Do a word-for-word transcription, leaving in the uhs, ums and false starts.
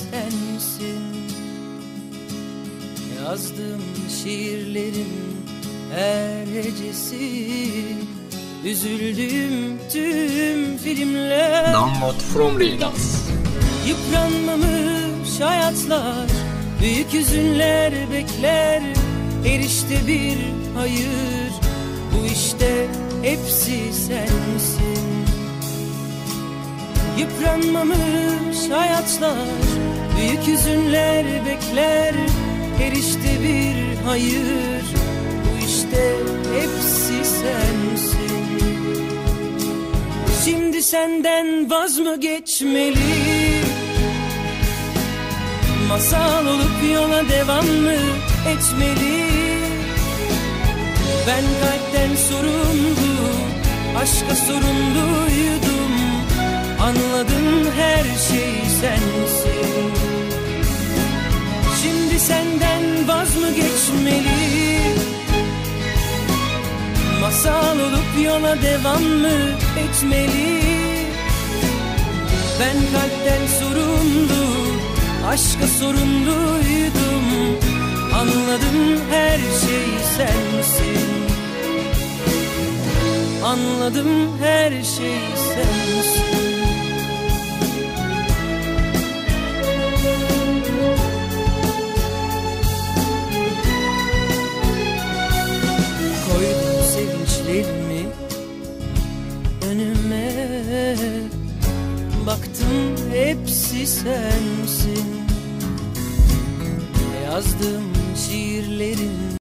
sensin. Yazdığım şiirlerin her hecesi, üzüldüğüm tüm filmler. Download from Readers. Yıpranmamış hayatlar, büyük hüzünler bekler. Her işte bir hayır, bu işte hepsi sensin. Yıpranmamış hayatlar, büyük hüzünler bekler. Her işte bir hayır, bu işte hepsi sensin. Şimdi senden vaz mı geçmeli? Masal olup yola devam mı etmeli? Ben kalpten sorumlu, aşka sorumluydum. Anladım, her şey sensin. Şimdi senden vaz mı geçmeli? Masal olup yola devam mı etmeli? Ben kalpten sorumlu, aşka sorumluydum. Anladım, her şey sensin. Anladım, her şey sensin. Koydum sevinçlerimi önüme, baktım hepsi sensin. Yazdığım şiirlerin